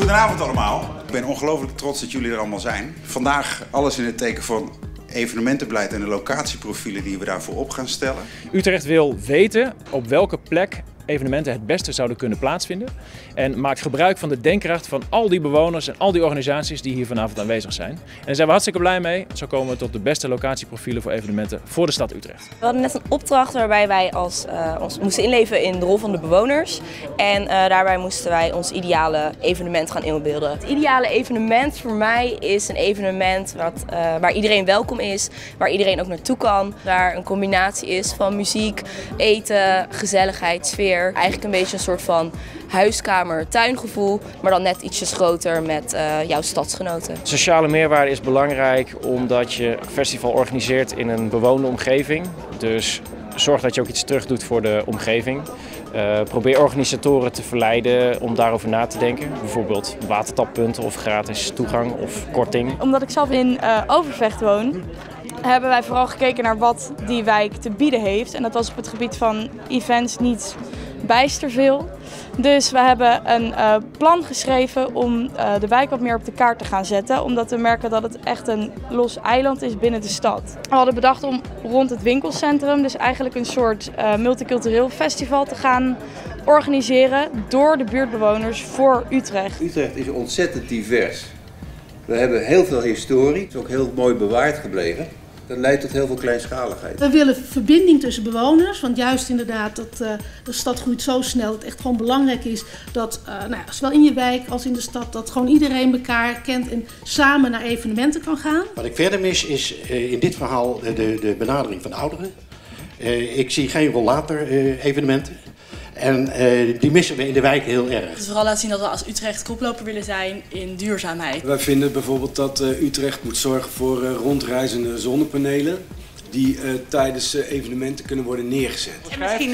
Goedenavond allemaal. Ik ben ongelooflijk trots dat jullie er allemaal zijn. Vandaag alles in het teken van evenementenbeleid en de locatieprofielen die we daarvoor op gaan stellen. Utrecht wil weten op welke plek evenementen het beste zouden kunnen plaatsvinden. En maakt gebruik van de denkkracht van al die bewoners en al die organisaties die hier vanavond aanwezig zijn. En daar zijn we hartstikke blij mee. Zo komen we tot de beste locatieprofielen voor evenementen voor de stad Utrecht. We hadden net een opdracht waarbij wij ons moesten inleven in de rol van de bewoners. En daarbij moesten wij ons ideale evenement gaan inbeelden. Het ideale evenement voor mij is een evenement waar iedereen welkom is, waar iedereen ook naartoe kan. Waar een combinatie is van muziek, eten, gezelligheid, sfeer. Eigenlijk een beetje een soort van huiskamer-tuingevoel, maar dan net ietsjes groter met jouw stadsgenoten. Sociale meerwaarde is belangrijk omdat je een festival organiseert in een bewoonde omgeving. Dus zorg dat je ook iets terug doet voor de omgeving. Probeer organisatoren te verleiden om daarover na te denken. Bijvoorbeeld watertappunten of gratis toegang of korting. Omdat ik zelf in Overvecht woon, hebben wij vooral gekeken naar wat die wijk te bieden heeft. En dat was op het gebied van events niet bijster veel. Dus we hebben een plan geschreven om de wijk wat meer op de kaart te gaan zetten. Omdat we merken dat het echt een los eiland is binnen de stad. We hadden bedacht om rond het winkelcentrum dus eigenlijk een soort multicultureel festival te gaan organiseren door de buurtbewoners voor Utrecht. Utrecht is ontzettend divers. We hebben heel veel historie, het is ook heel mooi bewaard gebleven. Dat leidt tot heel veel kleinschaligheid. We willen verbinding tussen bewoners, want juist inderdaad dat de stad groeit zo snel dat het echt gewoon belangrijk is dat, zowel in je wijk als in de stad, dat gewoon iedereen elkaar kent en samen naar evenementen kan gaan. Wat ik verder mis is in dit verhaal de benadering van ouderen. Ik zie geen rollator evenementen. En die missen we in de wijk heel erg. Dus vooral laten zien dat we als Utrecht koploper willen zijn in duurzaamheid. Wij vinden bijvoorbeeld dat Utrecht moet zorgen voor rondreizende zonnepanelen die tijdens evenementen kunnen worden neergezet. En misschien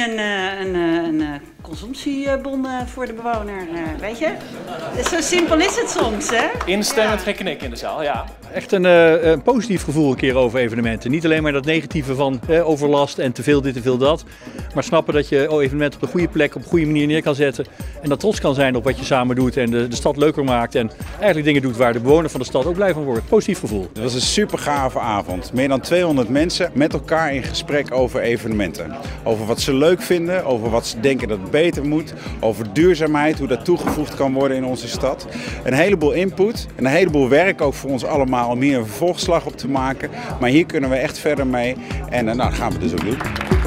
een consumptiebon voor de bewoner, weet je? Zo simpel is het soms, hè? Instemmend geknik in de zaal, ja. Echt een positief gevoel een keer over evenementen. Niet alleen maar dat negatieve van overlast en te veel dit, te veel dat. Maar snappen dat je evenementen op de goede plek, op een goede manier neer kan zetten. En dat trots kan zijn op wat je samen doet en de stad leuker maakt. En eigenlijk dingen doet waar de bewoner van de stad ook blij van wordt. Positief gevoel. Het was een super gave avond. Meer dan 200 mensen met elkaar in gesprek over evenementen. Over wat ze leuk vinden, over wat ze denken dat het beter moet. Over duurzaamheid, hoe dat toegevoegd kan worden in onze stad. Een heleboel input en een heleboel werk ook voor ons allemaal om hier een vervolgslag op te maken. Maar hier kunnen we echt verder mee en dat gaan we dus ook doen.